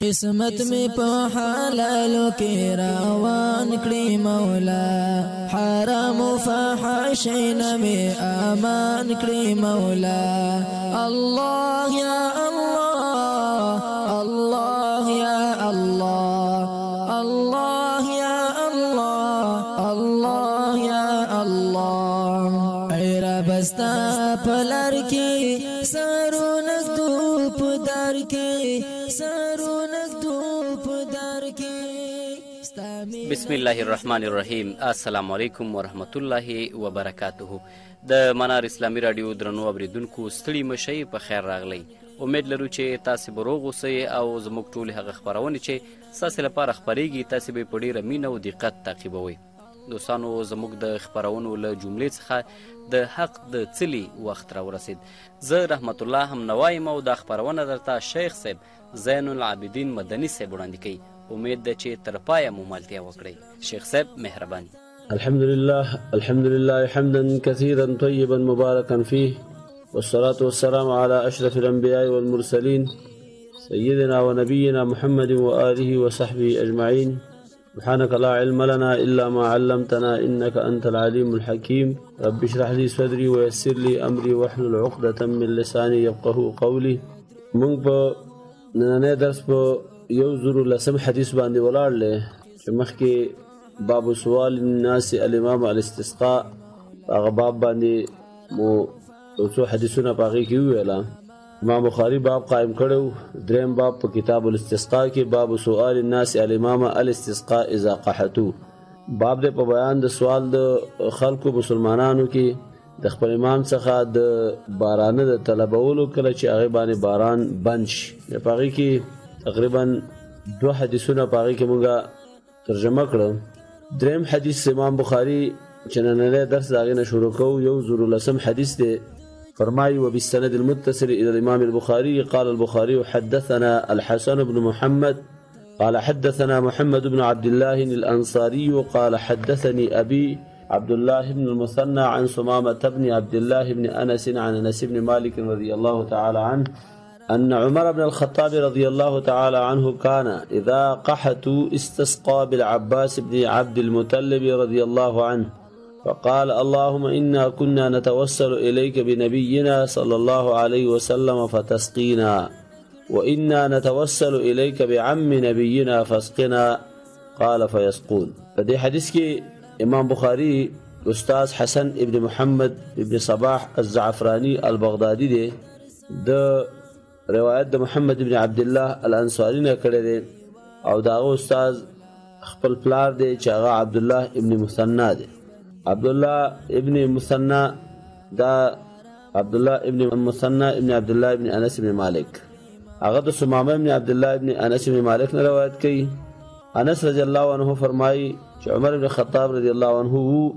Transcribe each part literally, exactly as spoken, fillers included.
قسمت می په حلالو کې روان کړی مولا، حرام و فحشین می امان کړی مولا. الله یا الله، الله یا الله، الله یا الله، الله یا الله. ایرا بستا پلار کې سرو نګدو پدار کې سرو نګدو پدار کې. بسم الله الرحمن الرحیم. السلام علیکم ورحمت الله وبرکاته. د منار اسلامي رادیو درنو اوریدونکو ستړي مشئ په خیر راغلی. امید لرو چې تاسو به روغ اوسئ او زموږ ټولې هغه خپرونې چې ستاسو لپاره خپریږي تاسو به په ډیره مینه او دقت تعقیبوئ. دوستانو، زموږ د خپرونو له جملې څخه د حق د څلي وخت را ورسید. زه رحمت الله هم نوایم او دا خپرونه درته شیخ صاحب زین العابدین مدني صاحب وړاندې کوي. امید ده چې تر پایه مو ملتیا وکړئ. شیخ صاحب مهرباني. الحمد لله الحمد لله حمدا كثيرا طيبا مباركا فيه، والصلاة والسلام على أشرف الأنبياء والمرسلين سيدنا ونبينا محمد وآله وصحبه أجمعين. سبحانك لا علم لنا إلا ما علمتنا إنك أنت العليم الحكيم. رب اشرح لي صدري ويسر لي أمري واحلل عقدة من لساني يفقهوا قولي. موږ په نننی درس په یو زرو لسم حدیث باندې ولاړ لې چې مخکې باب سوال الناس الامام الاستسقاء هغه باب باندې مو یو څو حدیثونه په هغې کې وویله. امام بخاري باب قائم کړی. دریم باب په کتاب الاستسقاء کې باب سؤال الناس الامام الاستسقاء اذا قحطوا، باب دی په بیان د سوال د خلکو مسلمانانو کې د خپل امام څخه د بارانه د طلبولو کله چې هغې باندې باران بند شي. په هغې کې تقریبا دو حدیثونه په هغې کې مونږه ترجمه کړه. دریم حدیث امام بخاري چې نننی درس د هغې نه شروع کوو یو زرو لسم حدیث دی. فرمایي وبالسند المتصل إلى الإمام البخاري قال البخاري حدثنا الحسن بن محمد قال حدثنا محمد بن عبد الله الأنصاري قال حدثني أبي عبد الله بن المثنى عن سمامة بن عبد الله بن أنس عن أنس بن مالك رضي الله تعالى عنه أن عمر بن الخطاب رضي الله تعالى عنه كان إذا قحطوا استسقى بالعباس بن عبد المطلب رضي الله عنه فقال اللهم إنا كنا نتوسل إليك بنبينا صلى الله عليه وسلم فتسقينا، وإنا نتوسل إليك بعم نبينا فاسقنا، قال فيسقون. فدي حديث كي امام بخاري استاذ حسن ابن محمد ابن صباح الزعفراني البغدادي دي د روایت د محمد ابن عبد الله الانصاري نه کړی دی او داغه استاذ خپل پلار دی چې هغه عبد الله ابن مثنى دی. عبد الله ابن مثنى دا عبد الله ابن مثنى ابن عبد الله ابن انس ابن مالک هغه د سمامه ابن عبد الله ابن انس ابن مالک نه روایت کوي. انس رضی الله عنه فرمایي چې عمر ابن خطاب رضی الله عنه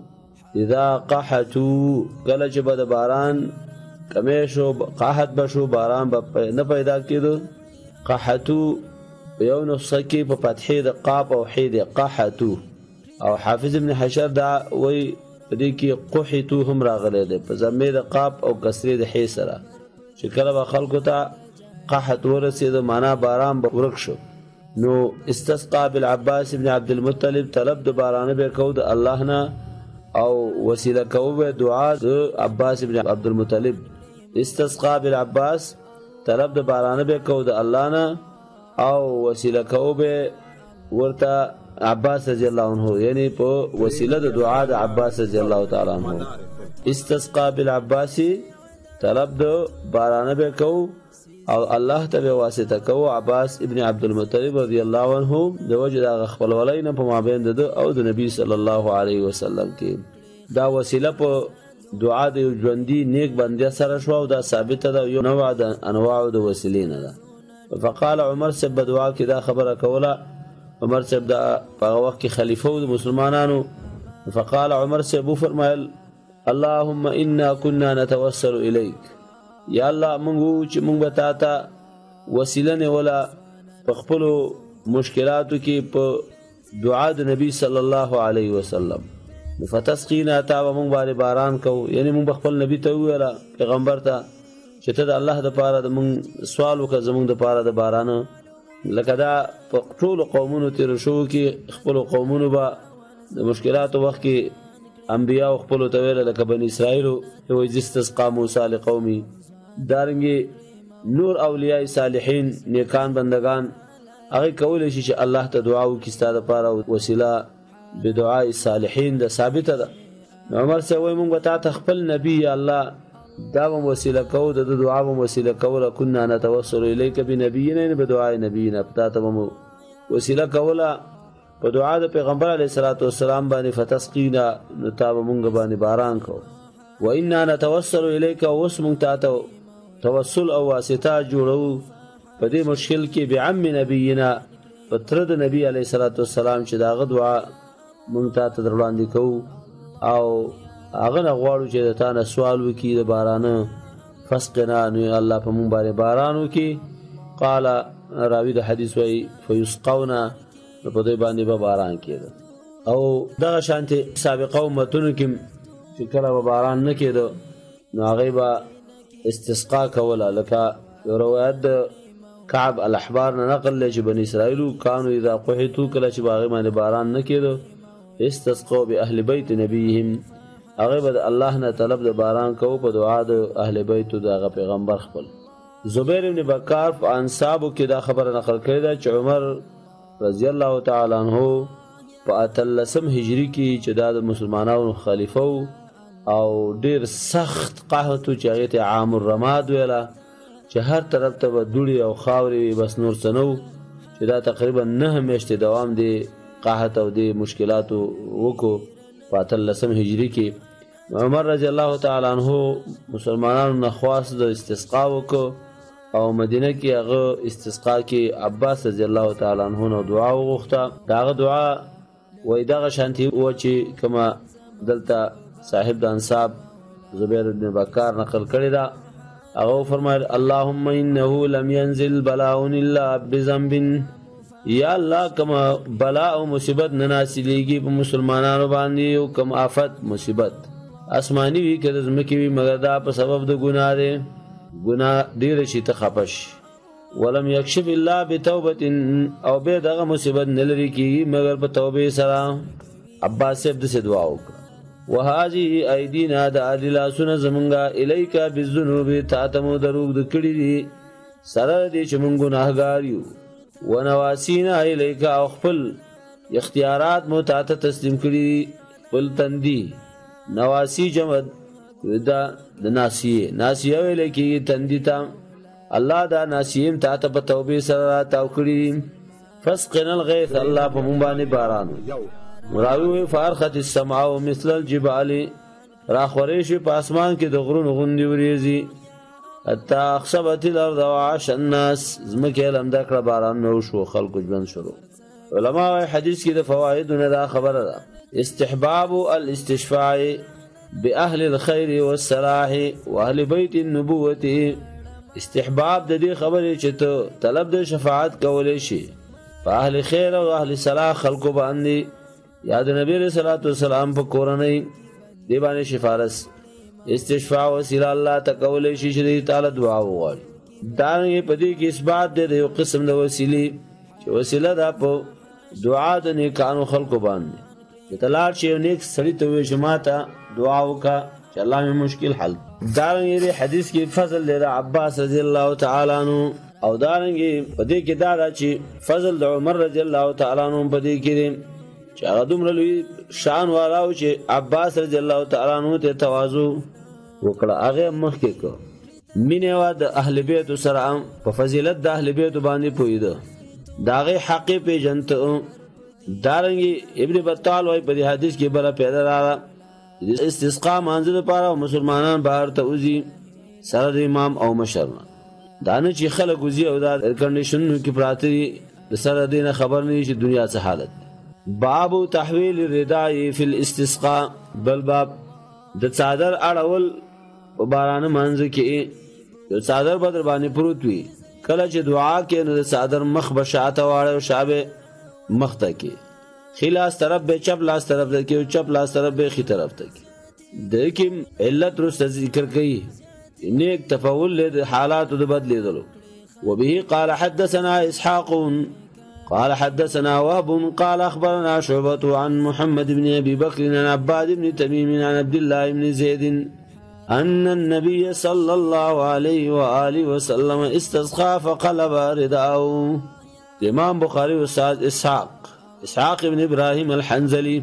اذا قحطوا کله چې به د باران کمی شو قحط بشو باران به نه پیدا کېدو. قحطو یو نسخه کې په فتحې د قاف او حې د قحطو او حافظ ابن حشر دا وی په دې کې قحطو هم راغلی دی په ضمې د قاف او کسرې د حې سره چې کله به خلکو ته قحط ورسېده معنا باران به ورک شو. نو استسقا بالعباس ابن عبد المطلب طلب د بارانه به کو د الله نه او وسیله کو به دعا د عباس ابن عبد المطلب. استسقا بالعباس طلب د بارانه به کو د الله نه او وسیله کو به ورته عباس رضی الله عنه، یعنی په وسیله د دعا د عباس رضی الله تعالی عنه. استسقا بالعباس طلب د بارانه به کو او الله ته به واسطه کو عباس ابن عبد المطلب رضی الله عنه د وجه د خپل ولای نه په مابین د او د نبی صلی الله علیه وسلم کې دا وسیله په دعا د ژوندۍ نیک بنده سره شو او دا ثابته ده یو نوع د انواع د وسیلې نه ده. فقال عمر سب دعا کې دا خبره کوله. عمر سب دا په وخت کې خلیفہ د مسلمانانو. فقال عمر سب فرمایل اللهم انا كنا نتوسل اليك، یا الله موږ چې موږ به تا ته وسیله نیوله په خپلو مشکلاتو کې په دعا د نبی صلی الله علیه وسلم. فتسقینا تا به موږ باندې باران کوو، یعنی موږ خپل نبی ته وویله پیغمبر ته چې ته د الله د پاره د موږ سوال وکړه زموږ د پاره د بارانه. لکه دا په ټولو قومونو تېرو شوو کې خپلو قومونو به د مشکلاتو وخت کې انبیاو خپلو ته ویله لکه بني اسرائیلو وایي اذ استسقا موسی لقومي. دارنګې نور اولیاء صالحین نیکان بندگان هغې کولی شي چې الله ته دعا وکړي ستا دپاره وسیله بدعاء صالحین ده ثابته ده. نو عمر صاحب وایي موږ به تا ته خپل نبي یا الله دا به وسیله کوو د ده دعا به وسیله کوله کنا نتوسل الیک بنبینا بدعاء نبینا تا ته به مو وسیله کوله په دعا د پیغمبر علیه الصلاة والسلام باندې فتسقینا نو تا به مونږ باندې باران کو. و انا نتوسل الیک اوس مونږ تا ته توسل او واسطه جوړو په دې مشکل کې بعم نبینا په تره د نبي علیه الصلاة والسلام چې د هغه دعا مونږ تا ته در وړاندې کوو او هغه نه غواړو چې د تا نه سوال وکړي د بارانه فسقنا نو الله په مونږ باندې باران وکړي. قال راوي د حدیث وایي فیسقونا نو په دوی باندې به باران کېده. او دغه شانتې سابقه امتونو کې چې کله به باران نه کېده نو هغوی به استسقا کوله. لکه یو روایت د کعب الاحبار نه نقل دی چې بني اسرائیلو کانو اذا قحطو کله چې به هغې باندې باران نه کېده استسقوا باهل بیت نبیهم هغوی به د الله نه طلب د باران کوو په دعا د اهل بیتو د هغه پیغمبر خپل. زبیر بن بکار په انصابو کې دا خبره نقل کړې ده چې عمر رضی الله تعالی عنہ په اتلسم هجری کې چې دا د مسلمانانو خلیفه او ډیر سخت قحط چې هغې ته عام الرماد ویله چې هر طرف ته به دوړې او خاورې وي بس نور څه نه و چې دا تقریبا نهه میاشتې دوام دی قحط او د مشکلاتو وکړو په اتلسم هجری کې. عمر رضی الله تعالی عنہ مسلمانانو نه خواست د استسقا وکړو او مدینه کې هغه استسقا کې عباس رضی الله تعالی عنہ نو دعا وغوښته. د هغه دعا وایي دغه شانتې وه چې کومه دلته صاحب د انصاب زبیر بن بکار نقل کړې ده. هغه وفرمایل اللهم انه لم ينزل بلاء الا بذنب یا الله کومه بلا او مصیبت نه نازلېږي په مسلمانانو باندې او کوم آفت مصیبت آسماني وي که د ځمکې وي مګر دا په سبب د ګناه دی ګناه ډیره شي ته خفه شي. ولم یکشف الله بتوبة او بیا دغه مصیبت نه لرې کېږي مګر په توبې سره. عباس صاحب داسې دعا وکړه وهذه ایدینا د عادي لاسونه زمونږه الیک بالذنوب تا ته مو دروغ د کړي دي سره دې چې مونږ ګناهګار یو. ونواسینا الیک او خپل اختیارات مو تا ته تسلیم کړي خپل تندي. نواسی جمع دا د ناسیه ناسیه ویل کېږي تندي ته. الله دا ناسیم تا ته په توبې سره راتاو کړي. فسقنا الغیث الله په مونږ باندې باران راوي فارخت السماء مثل الجبال را خورې شي په اسمان کې د غرونو غوندې وریځي حتی اخصبت الارض وعاش الناس ځمکې لمده کړه باران نه وشو خلکو ژوند شروع. علما وايي حدیث کې د فوایدونه دا خبره ده استحباب الاستشفاع باهل الخير والصلاح واهل بيت النبوه. استحباب د دې خبرې چې ته طلب د شفاعت کولې شي په اهل خیر او اهل صلاح خلکو باندې یا د نبی صلی الله علیه وسلم په کورنۍ دی باندې شفارس استشفاع وسیله الله ته کولې شي چې تعالی دعا وغواړي. دا یې په دې کې اثبات دی د یو قسم د وسیلې چې وسیله دا په دعا د نیکانو خلکو باندې چې تلاړ شي یو نیک سړي ته وایي چې ما ته دعا وکړه چې الله مې مشکل حل. دارنګې حدیث کې فضل دی د عباس رضی الله تعالی عنہ او دارنګې په دې کې دا ده چې فضل د عمر رضی الله تعالی عنہ په دې کې دی چې هغه دومره لوی شان والا و چې عباس رضی الله تعالی عنہ ته تواضع وکړه هغه مخکې کړ. مینې وه د اهل بیتو سره په فضیلت د اهل بیتو باندې پوهېده د هغې حقې پېژنته. دارنګې ابن بطال وایي په دې حدیث کې بله پیدا راغله استسقا مانځه لپاره مسلمانان بهر ته وځي سره د امام او مشر نه دا نه چې خلک وځي او دا ایرکنډیشنونو کې پراته دي د سره دې نه خبر نه وي چې دنیا څه حالت. باب تحویل الرداء فی الاستسقاء بل باب د څادر اړول په بارانه مانځه کې یو څادر به در باندې پروت وي کله چې دعا کې نو د څادر مخ به شاته واړی او شا به مخ ته کې ښي لاس طرف به چپ لاس طرف ته کې او چپ لاس طرف به ښي طرف ته کې. د کې علت وروسته ذکر کوي نیک تفول د حالاتو د بدلېدلو وبه قال حدثنا إسحاق قال حدثنا وهب قال أخبرنا شعبة عن محمد بن أبي بكر عن عباد بن تميم عن عبد الله بن زيد أن النبي صلى الله عليه وآله وسلم استسقى فقلب رداءه. امام بخاری استاد اسحاق اسحاق ابن ابراهیم الحنزلی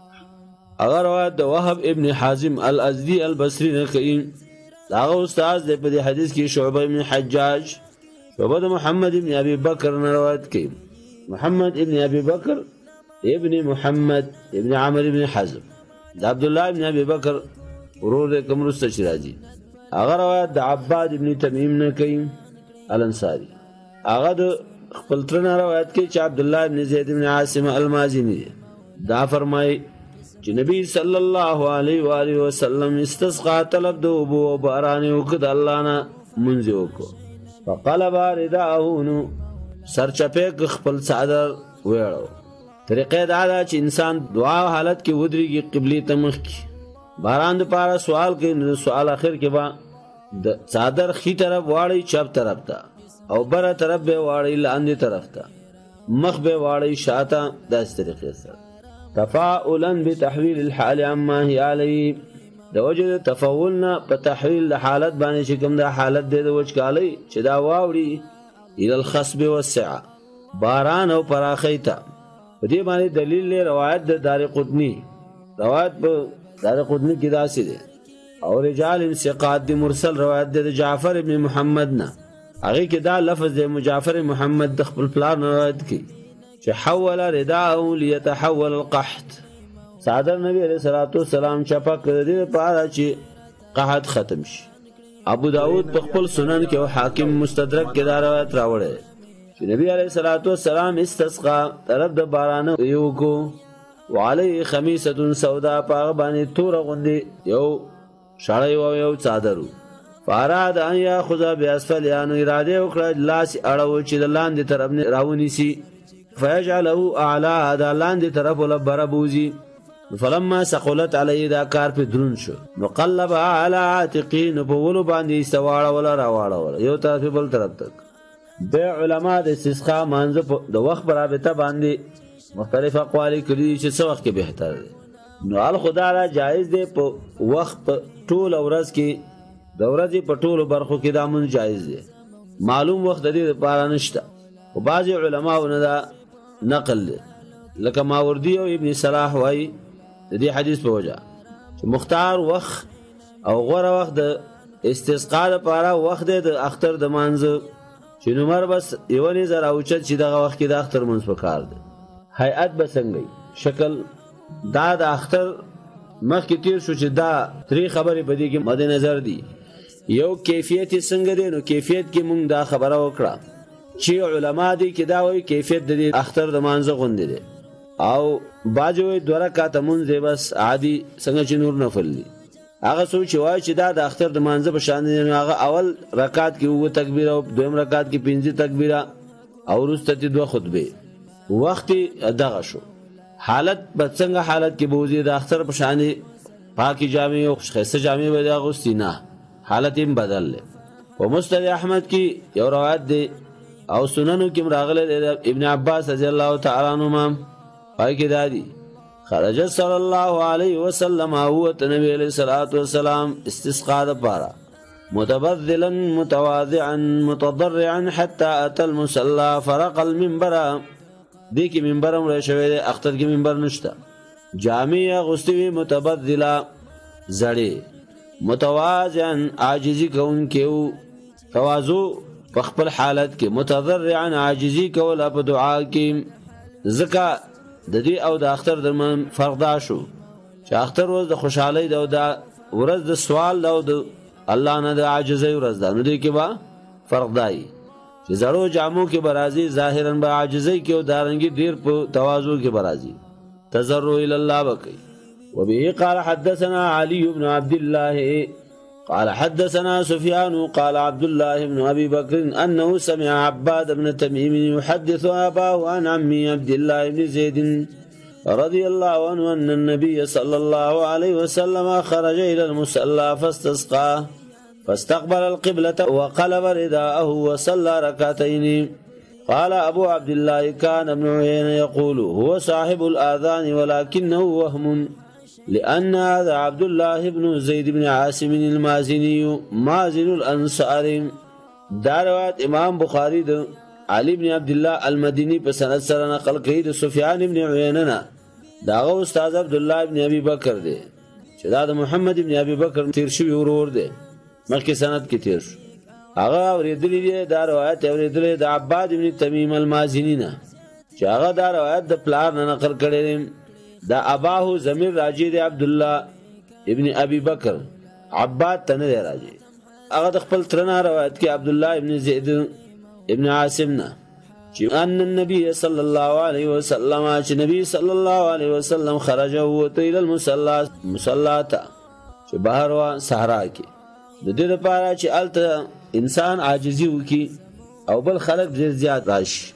اگر روایت د وهب ابن حازم الازدی البصری نه کوي داغه استاد د په حدیث کې شعبہ ابن حجاج شعبہ محمد ابن ابي بکر نه روایت کوي. محمد ابن ابي بکر ابن محمد ابن عمرو ابن حزم د عبد الله ابن ابي بکر ورور کوم رسته شراجي. اگر روایت د عباد ابن تمیم نه کوي الانصاری. اگر د خپل ترنه روایت کې چې عبد الله ابن زید ابن عاصم المازنی دا فرمای چې نبی صلی الله علیه و آله وسلم استسقا طلب د ابو او باران وکد الله نه منځ وکړو. فقلب رداءه نو سرچپه خپل صادر وېړو. طریقې دا ده چې انسان دعا حالت کې ودرېږي قبله ته مخ کې باران د پاره سوال کوي. سوال اخر کې با د صادر خي طرف واړی چپ طرف ته او بره طرف به واړی لاندې طرف ته مخ به واړی شاته داس طریقې سره تفاؤلا بتحويل الحال عما هي عليه د وجه تفاولنا په تحويل حالت باندې چې کوم د حالت د وچکالي چې دا واوړي الى الخصب والسعه باران او پراخیتا. په دې باندې دلیل له روایت د دارقطنی روایت په دارقطنی کې داسې ده او رجال انسقاد د مرسل روایت د جعفر ابن محمد نه هغه کې دا لفظ د مجعفر محمد د خپل پلار روایت کی چې حول رداءه ليتحول القحط. صادر نبی علیہ الصلوۃ والسلام چپا کړی په اړه چې قحط ختم شي. ابو داود په خپل سنن کې او حاکم مستدرک کې دا روایت راوړی چې نبی علیہ الصلوۃ والسلام استسقا طرف د باران یو کو وعليه خمیسه سودا په باندې تور غوندي یو شړای او یو چادر. فاراد ان یاخذ باسفل یانو اراده وکړه لاس اړو چې د لاندې طرف نه راونی سي فیجعله اعلى دا لاندې طرف ول بربوزي. فلما ثقلت علی دا کار په درون شو نو قلب على عاتقین په ولو باندې استواړه ولا راواړه ولا یو طرف بل طرف تک. د علما د استسقا مانځ د وخت برابطه باندې مختلف اقوال کړي چې څه وخت کې بهتر دی. نو ال خدا را جایز دی په وخت ټول ورځ کې د ورځې په ټولو برخو کې دا مونږ جایز دی. معلوم وخت د دې لپاره نشته او بعض علماونه دا نقل دی لکه ماوردی او ابن صلاح وایي د دې حدیث په وجه چې مختار وخت او غوره وخت د استسقا لپاره وخت د اختر د مانځ چې نمبر بس یو نه زره اوچت چې دغه وخت کې د اختر منځ پکار دی. هيئت به څنګه شکل دا د اختر مخکې تیر شو چې دا تری خبرې په دې کې مد نظر دي. یو کیفیت څنګه دی نو کیفیت کې مونږ دا خبره وکړه چې علما دي کې دا وایي کیفیت د اختر د مانځ غوندې دی او باجوي دوه رکعات مونږ بس عادي څنګه چې نور نفل دي. هغه سوچ وایي چې دا د اختر د مانځ په شان دی. هغه اول رکعات کې وو تکبیر او دویم رکعات کې پنځه تکبیره او وروسته دوه خطبه وخت دغه شو. حالت په څنګه حالت کې بوزي د اختر په شان پاکي جامې او خسته جامې به دا غوستي نه حالت هم بدل له. او مسند احمد کی یو روایت دی او سننو کې راغله ابن عباس رضی الله تعالی عنهما پای کې دادی خرج صلی الله علیه وسلم او نبی علیہ الصلوۃ والسلام استسقاء لپاره متبذلا متواضعا متضرعا حتى اتى المصلى فرق المنبر. دې کې منبر هم را شوی دی اختر کې منبر نشته. جامع غستوی متبذلا زړې متواضعا عاجزی کون کېو تواضع په خپل حالت کې متضرعا عاجزی کول په دعا کې. ځکه د دې او د اختر درمن فرق دا شو چې اختر ورځ د خوشحالۍ او د ورځ د سوال او د الله نه د عاجزۍ ورځ ده. نو دې کې با فرق دی چې زړو جامو کې برازي ظاهرا به عاجزۍ کې او دارنګي ډیر په تواضع کې برازي تضرع الى الله بقي. وبه قال حدثنا علي بن عبد الله قال حدثنا سفيان قال عبد الله بن ابي بكر انه سمع عباد بن تميم يحدث اباه عن عمي عبد الله بن زيد رضي الله عنه ان النبي صلى الله عليه وسلم خرج الى المصلى فاستسقى فاستقبل القبلة وقلب رداءه وصلى ركعتين. قال أبو عبد الله كان ابن عيينة يقول هو صاحب الآذان ولكنه وهم، لأن هذا عبد الله بن زيد بن عاصم المازني مازن الأنصار. دا روایت امام بخاری د علی بن عبد الله المدینی په سند سره نقل کړي د سفیان بن عیینه نه. داغه استاد عبد الله بن ابي بکر دی چې دا د محمد بن ابي بکر تیر شوی ورور دی، مخکې سند کې تیر شو. هغه اوریدلی دی دا روایت اوریدلی د عباد بن تمیم المازنی نه چې هغه دا روایت د پلار نه نقل کړي. دا اباهو ضمیر راجی دی عبد الله ابن ابي بکر، عباد ته نه راجی. هغه د خپل ترنه روایت کې عبد الله ابن زید ابن عاصم نه چې ان النبي صلی الله علیه وسلم چې نبی صلی الله علیه وسلم خرج وته الى المصلى مصلاتا چې بهر وا صحرا کې د دې لپاره چې الته انسان عاجزي وکي او بل خلق ډیر زیات راشي.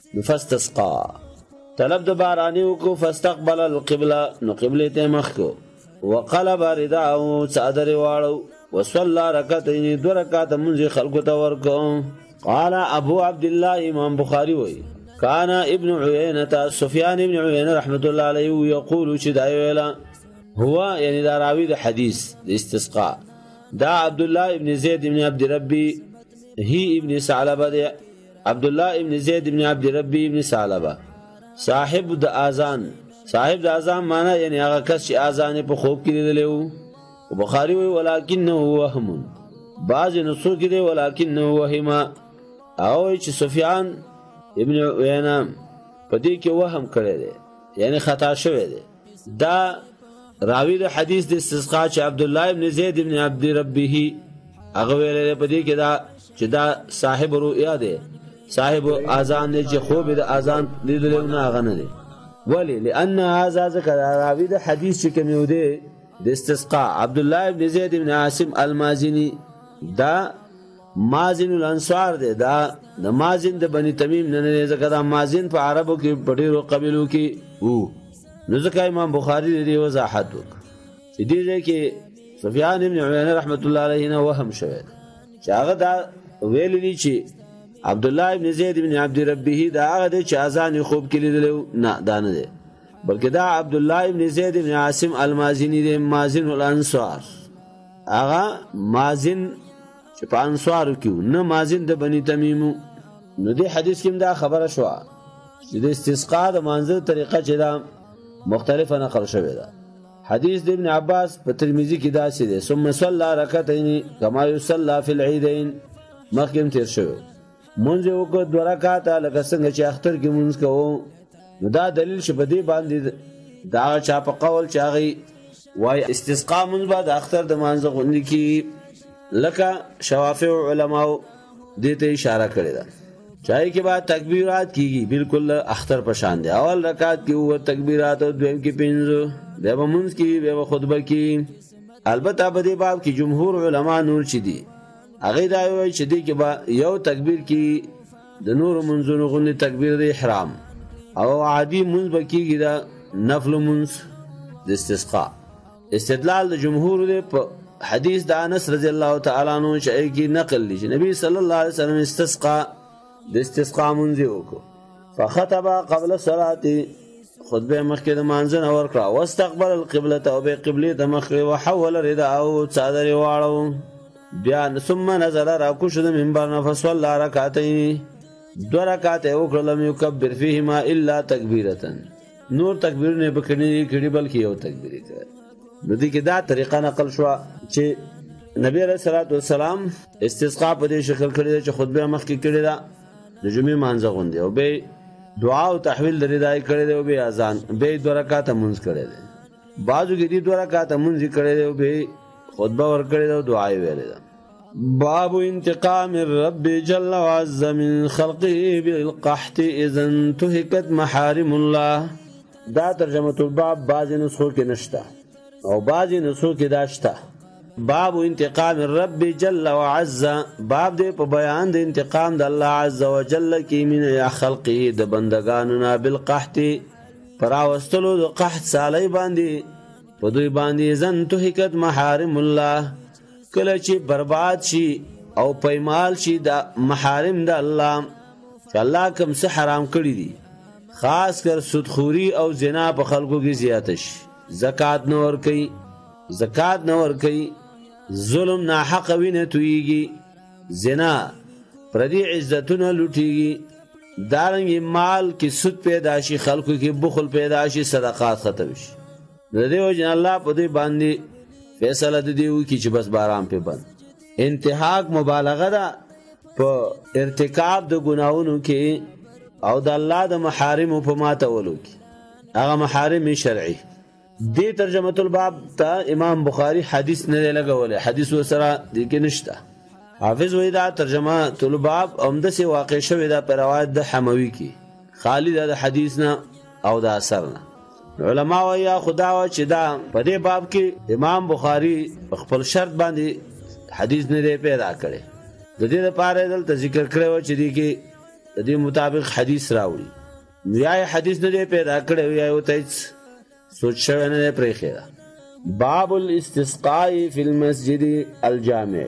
فاستسقى طلب د بارانی وکړو. فاستقبل القبلة نو قبله ته مخ کو. وقلب رداءه صدر واړو. وصلى ركعتين دو رکعات منځ خلقو ته ورکو. قال ابو عبد الله امام بخاری وی كان ابن عيينة سفيان ابن عيينة رحمة الله عليه يقول چې دا ویلا هو یعنی دا راوی د حدیث د استسقاء دا عبد الله ابن زید ابن عبد ربی هی ابن ثعلبه دی. عبد الله ابن زید ابن عبد ربی ابن ثعلبه صاحب د اذان. صاحب د اذان معنی یعنی هغه کس چې اذان په خوب کې لیدلی وو. بخاری وی ولکنه وهم، بعض نسخو کې دی ولکنه وهما، او چې سفیان ابن عیینه په دې کې وهم کړی دی یعنی خطا شوی دی. دا راوی د حدیث د استسقاء چې عبد الله ابن زید ابن عبد ربه هغه ویل په دې کې دا چې دا صاحب رؤیا دی، صاحب اذان دی چې خوب د اذان لیدلی نه هغه نه دی. ولی لأن هذا ذکر راوی د حدیث چې کوم یو دی د استسقاء عبد الله ابن زید ابن عاصم المازنی دا مازن الانصار دی. دا د مازن د بنی تمیم نه نه ځکه دا مازن په عربو کې په ډیرو قبیلو کې وو. نو ځکه امام بخاری دې وضاحت وکړ چې دې ځای کې سفیان ابن عیینه رحمت الله علیه نه وهم شوی چې هغه دا ویل دي چې عبد الله ابن زید ابن عبد ربه دا هغه دی چې اذان خوب کې لیدلو نه دا نه دی، بلکې دا عبد الله ابن زید ابن عاصم المازنی دی مازن الانصار. هغه مازن چې په انصارو کې نه مازن د بنی تمیمو. نو دې حدیث کې دا خبره شو چې د استسقاء د منځ طریقه چې دا مختلفه نقل شوې ده. حدیث د ابن عباس په ترمذی کې دا څه دی ثم صلى ركعتين كما يصلى في العيدين مخکې تیر شو. مونږ وکړو دوه رکعات لکه څنګه چې اختر کې مونږ کوو. نو دا دلیل چې په دې باندې دا چا په قول چې هغه وای استسقاء مونږ بعد اختر د مانځ غونډې کې لکه شوافع علماء دې ته اشاره کړې ده. چای کې بعد تکبیرات کیږي بالکل اختر په شان دي. اول رکعت کې وو تکبیرات او دویم کې پنځه، بیا به مونږ کې بیا به خطبه کې. البته په دې باب کې جمهور علما نور چي دي هغه دا وایي چې دې کې با یو تکبیر کې د نور منځونو غونډې تکبیر د احرام او عادي منځ بکیږي دا نفل منځ د استسقاء. استدلال د جمهور دی په حدیث د انس رضی الله تعالی عنہ چې کی نقل لشي نبی صلی الله علیه وسلم استسقاء د استسقاء منځ وکړو. فخطب قبل الصلاه خطبه مخکې د مانځنه ورکړه. واستقبل القبلة او به قبله ته مخ وحول رداءه صدر واړو. بیا ثم نزل راکو شو د منبر نه فصلى رکعتين دو رکعات وکړه. لم يكبر فيهما الا تکبیرة نور تکبیر نه بکړي کړي بلکې یو تکبیر کړي. نو دې کې دا طریقه نقل شو چې نبی علیہ الصلوۃ والسلام استسقاء په دې شکل کړی چې خطبه مخکې کړی دا د جمعې مانځه غونډه او به دعا او تحویل لري دای کړی دی او به اذان به دو رکعات منځ کړی دی. بعضو کې دې دو رکعات منځ کړی دی او به خطبه ور کړی دی او دعا یې ویلې ده. باب انتقام الرب جل وعز من خلقه بالقحط اذا انتهكت محارم الله. دا ترجمه الباب بعض نسخو کې نشته او بعض نسخو کې داشته. باب انتقام الرب جل وعز باب دې په بیان د انتقام د الله عز وجل کې من خلقه د بندگانو نه بالقحط پراوستلو د قحط سالي باندې په دوی باندې زن انتهكت محارم الله کله چې برباد شي او پایمال شي د محارم د الله چې الله کوم څه حرام کړی دي، خاص کر سودخوري او زنا په خلکو کې زیاته شي، زکات نه ورکوي زکات نه ورکوي ظلم ناحق وینه تویږي، زنا پردي عزتونه لوټیږي، دارنګ مال کې سود پیدا شي، خلکو کې بخل پیدا شي، صدقات ختم شي. د دې وجه الله په دې باندې فیصله د دې وکړي چې بس باران په بند. انتهاک مبالغه ده په ارتکاب د ګناہوں کې او د الله د محارم په ماتولو کې، هغه محارم شرعي. دې ترجمه الباب ته امام بخاری حدیث نه لګولې، حدیث وسره د کې نشته. حافظ وی دا ترجمه الباب عمده سي واقع شوی دا پر روایت د حموی کې، خالی د حدیث نه او د اثر نه. علماء ویا خدا وا چې دا په دې باب کې امام بخاری خپل شرط باندې حدیث نه پیدا کړي، د دې لپاره دلته ذکر کړو چې دې کې د دې مطابق حدیث راوړي، یا حدیث نه پیدا کړي یا وته سوچ شوی نه پرې خیره. باب الاستسقاء فی المسجد الجامع.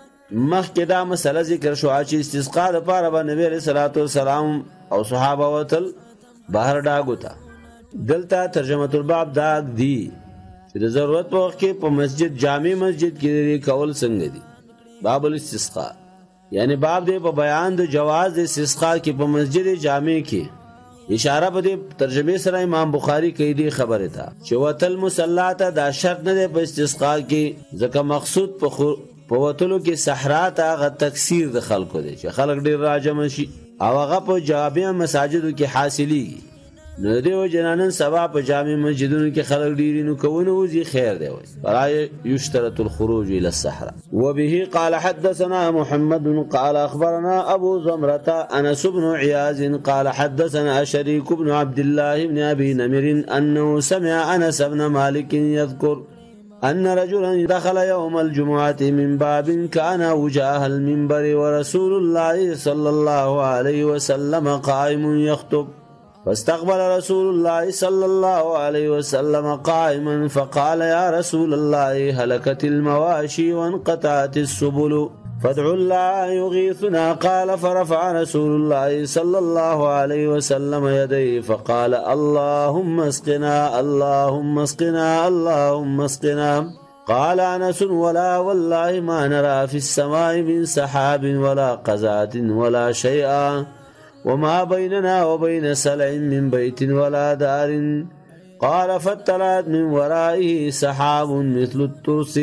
مخکې دا مسله ذکر شو چې استسقا لپاره به نبی علیہ الصلوۃ والسلام او صحابه وتل بهر ډاګو ته. دلته ترجمه الباب دا دی چې د ضرورت په وخت کې په مسجد جامع مسجد کې کول څنګه دي. باب الاستسقاء یعنی باب دی په بیان د جواز د استسقا کې په مسجد جامع کې. اشاره په دې ترجمه سره امام بخاری کوي دی خبره ده چې وتل مصلا ته دا شرط نه دی په استسقا کې، ځکه مقصود په په وتلو کې صحرا ته هغه تکثیر د خلکو دی چې خلک ډیر راجم شي او هغه په جامع مساجدو کې حاصلېږي. نو دیو جنانن سبا په جامع مسجدونو کې خلک ډیر نو کوونه وزي خیر دی وای برای یشترط الخروج الى الصحراء. وبه قال حدثنا محمد قال اخبرنا ابو زمرة انس بن عياض قال حدثنا شريك بن عبد الله بن ابي نمر انه سمع انس بن مالك يذكر أن رجلا دخل يوم الجمعة من باب كان وجاه المنبر ورسول الله صلى الله عليه وسلم قائم يخطب، فاستقبل رسول الله صلى الله عليه وسلم قائما فقال يا رسول الله هلكت المواشي وانقطعت السبل فادعوا الله يغيثنا. قال فرفع رسول الله صلى الله عليه وسلم يديه فقال اللهم اسقنا اللهم اسقنا اللهم اسقنا. قال انس ولا والله ما نرى في السماء من سحاب ولا قزعة ولا شيئا وما بيننا وبين سلع من بيت ولا دار. قال فاطلعت من ورائه سحاب مثل الترس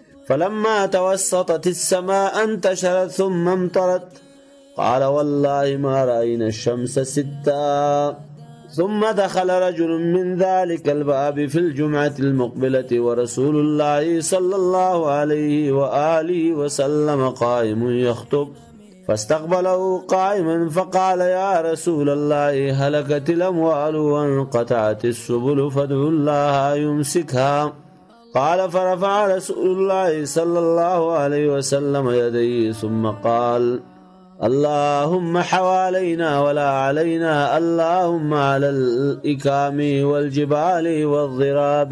فلما توسطت السماء انتشرت ثم امطرت. قال والله ما رأينا الشمس ستا. ثم دخل رجل من ذلك الباب في الجمعة المقبلة ورسول الله صلى الله عليه وآله وسلم قائم يخطب، فاستقبله قائما فقال يا رسول الله هلكت الأموال وانقطعت السبل فادعوا الله يمسكها. قال فرفع رسول الله صلى الله عليه وسلم يديه ثم قال اللهم حوالينا ولا علينا اللهم على الإكام والجبال والضراب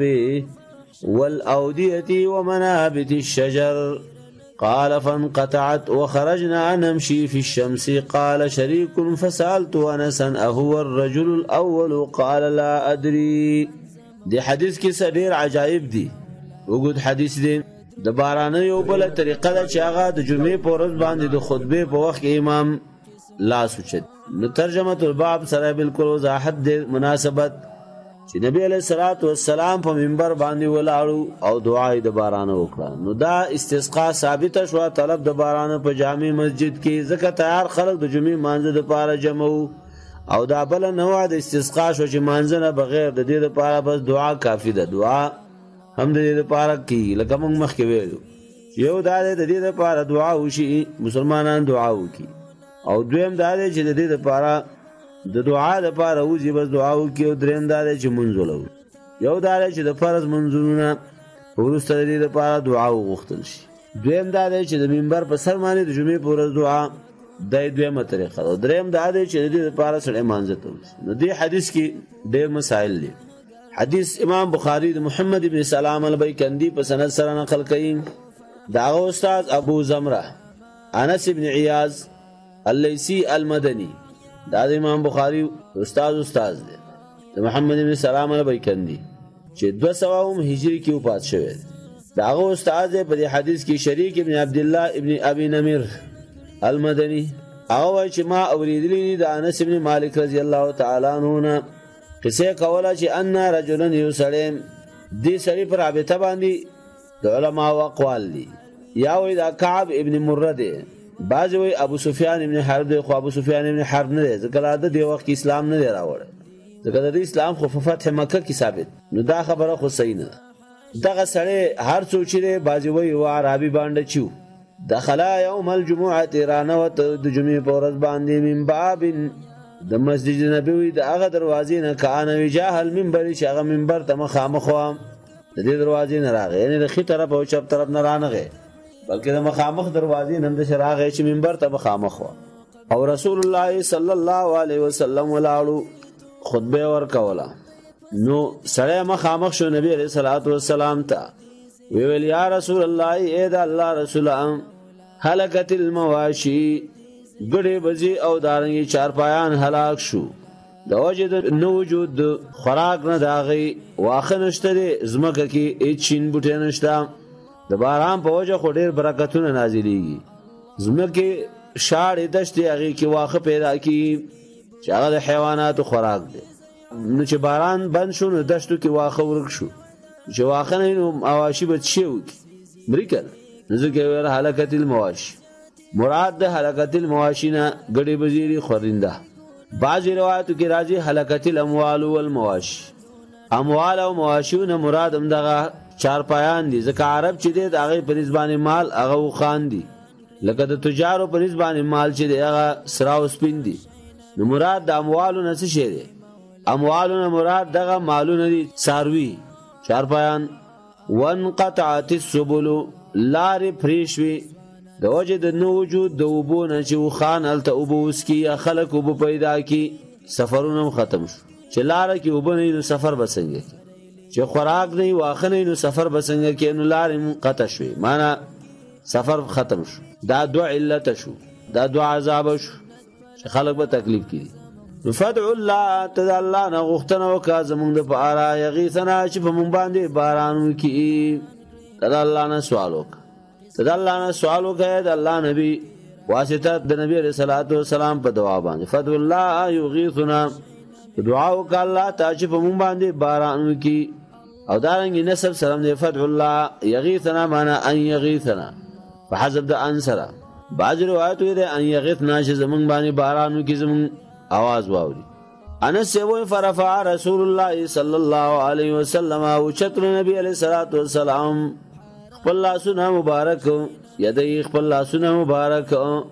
والأودية ومنابت الشجر. قال فانقطعت وخرجنا نمشي في الشمس. قال شريك فسألت أنسا أهو الرجل الأول قال لا أدري. دي حديث کې ډېر عجائب دي، وګد حدیث دی. د باران یو بل طریقه ده چې هغه د جمعې په ورځ باندې د خطبه په وخت کې امام لاس وچت. نو ترجمه الباب سره بالکل وضاحت دی، مناسبت چې نبی علیہ الصلوۃ والسلام په منبر باندې ولاړو او دعا د باران وکړه. نو دا استسقا ثابت شو طلب د باران په جامع مسجد کې، ځکه تیار خلک د جمعې مانځه لپاره جمع او دا بل نوع د استسقا شو چې مانځه نه بغیر د دې لپاره بس دعا کافی ده. دعا هم د دې لپاره کې لکه موږ مخکې ویلو یو دا د دې لپاره دعا وشي، مسلمانان دعا وکړي، او دویم دا دی چې د دې لپاره د دعا لپاره وځي بس دعا وکړي، او دریم دا دی چې منځ ولو. یو دا دی چې د فرض منځونه وروسته د دې لپاره دعا وغوښتل شي، دویم دا دی چې د منبر په سر باندې د جمعې په ورځ دعا دا دویمه طریقه ده، دریم دا دی چې د دې لپاره سړی مانځه ته وځي. نو دې حدیث کې ډېر مسائل دي. حدیث امام بخاری د محمد بن سلام البیکندی په سند سره نقل کړي، داغه استاد ابو زمره انس ابن عیاض اللیسی المدنی دا د امام بخاری استاد استاد دی د محمد ابن سلام البیکندی چې دو سوه هجری کې وفات شوی داغه استاد په دې حدیث کې شریک ابن عبد الله ابن ابي نمر المدنی هغه وایي چې ما اوریدلی د انس ابن مالک رضی الله تعالی عنہ نه قصه کوله چې ان رجلا یسلم دې سړي پر رابطه باندې د علماء اقوال دي یا وایي دا کعب ابن مره دی بعض وی ابو سفیان ابن حرب دی خو ابو سفیان ابن حرب نه دی ځکه دا د وخت اسلام نه دی راوړی ځکه د اسلام خو په فتح مکه کې ثابت نو دا خبره خو صحیح نه دغه سړی هر څوک چې بعض وی و عربي باندې چو دخلا یوم الجمعه رانوت د جمعې په ورځ باندې من باب د مسجد نبوي د هغه دروازې نه کان وجاه المنبر چې هغه منبر ته مخامخ و د دې دروازې نه راغی یعنی د خې طرف او چپ طرف نه رانغی بلکې د مخامخ دروازې نن د شراغې چې منبر ته مخامخ و او رسول الله صلی الله علیه وسلم ولاړو خطبه ورکوله نو سړی مخامخ شو نبی علیہ الصلوۃ والسلام ته وی ویل یا رسول الله اے دا الله رسول ام هلکت المواشی ګړې بزی او دارنګي چارپایان هلاک شو د وجه د نو وجود خوراک نه داغي واخه نشته د زمکه کې اچین بوټه نشته د باران په وجه خو ډېر برکتونه نازلېږي زمکه شاړې دشتې هغې کې واښه پیدا کړي چې هغه د حیواناتو خوراک دی نو چې باران بند شو نو دشتو کې واښه ورک شو چې واښه نه نو مواشي به څه وکړي مري که نه نو ځکه یې ویل هلکت المواشي مراد د هلکت المواشي نه ګډې بزیري خورنده بعضې روایتو کې راځي هلکت الاموال والمواشي اموال او مواشیونه مراد همدغه چارپایان دي ځکه عرب چې دی د هغې په نسبت باندې مال هغه وخان دي لکه د تجارو په نسبت باندې مال چې دی هغه سره او سپین دي نو مراد د اموالو نه څه شی دی اموالو نه مراد دغه مالونه دي څاروي چارپایان وانقطعت السبل لارې پرې شوې د وجې د نه وجود د اوبو نه چې وخان هلته اوبه وڅکي یا خلک اوبه پیدا کړي سفرونه هم ختم شو چې لاره کې اوبه نه نو سفر به څنګه کړي چې خوراک نه واخه نه نو سفر به څنګه کې نو لارې قطع شوې معنا سفر ختم شو دا دو علت شو دا دو عذاب شو چې خلک به تکلیف کړي نو فدع الله تد الله نه غوښتنه وکړه زمونږ دپاره یغیثنا چې په مونږ باندې باران وکړي تد الله نه سوال وکړه تد الله نه سوال وکړه د الله نبي واسطه د نبی علیه الصلاۃ والسلام په دعا باندې فدع الله یغیثنا دعا وکړه الله ته چې په مونږ باندې باران وکړي او دارنګ نسب سلام دی فدع الله یغیثنا معنا ان یغیثنا فحسب د ان سره بعض روایتو دی ان یغیثنا چې زمونږ باندې باران وکړي زمونږ आवाज واوري انس وی فرفع رسول الله صلی الله علیه وسلم او چتر نبی علیہ الصلوۃ والسلام خپل لاسونه مبارک یدی خپل لاسونه مبارک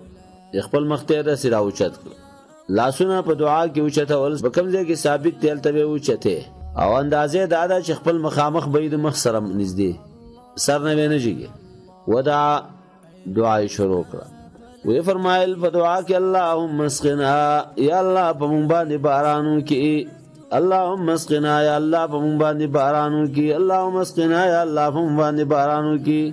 خپل مخته د سره اوچت لاسونه په دعا کې اوچته ول بکم ځای کې ثابت تل ته اوچته او اندازې دا دا چې خپل مخامخ بيد مخ سره نږدې سر نه ونهږي ودعا دعا شروع کړه وی فرمایل په دعا کې اللهم اسقنا یا الله په مونږ باندې بارانو کې اللهم اسقنا یا الله په مونږ باندې بارانو کې اللهم اسقنا یا الله په مونږ باندې بارانو کې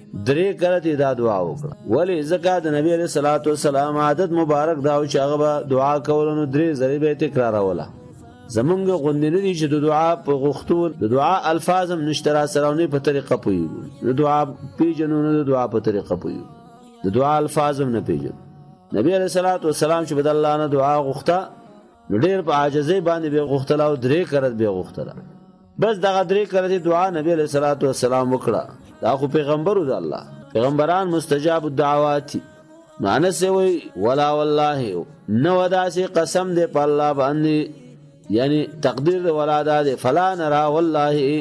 درې کرته دا دعا وکړه ولی زکات نبی علیہ الصلوۃ والسلام عادت مبارک دا چې هغه دعا کول نو درې ځلې به تکراروله زمونږ غوندنه دي چې د دعا په غوښتو د دعا الفاظ هم نشترا سراونی په طریقه پوي د دعا پیجنو د دعا په طریقه پوي د دعا الفاظ هم نه پیژن نبی علیہ الصلوۃ والسلام چې بد الله نه دعا غوښته نو ډېر په عاجزۍ باندې به غوښتله او درې کرت به غوښتله بس دغه درې کرت دعا نبی علیہ الصلوۃ والسلام وکړه دا خو پیغمبرو د الله پیغمبران مستجاب الدعوات نو انس وی ولا والله نو داسې قسم دې په الله باندې یعنی تقدیر د ولاده ده فلا نرا والله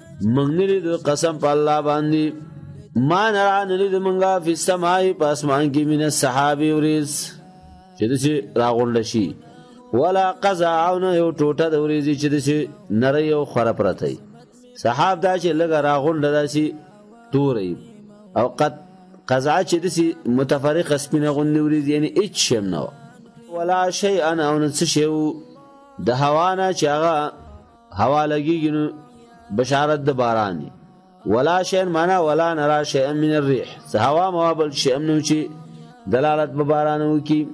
منګری د قسم په الله باندې ما نرا نلید منګه په سماي په اسمان کې من الصحابي ورز چې دې راغونډ شي ولا قزعون یو ټوټه د ورزي چې دې نری یو خره پرته صحاب دا چې لګ راغونډ داسي توري او قد قزع چې دې متفرق سپینه غونډ ورز یعنی هیڅ شم نه ولا شيء انا او نس شی د هوا نه چې هغه هوا لګیږي نو بشارت د باران ولا شيء معنا ولا نرى شيئا من الريح سهوا ما بل شيء منو چې دلالت به باران وکي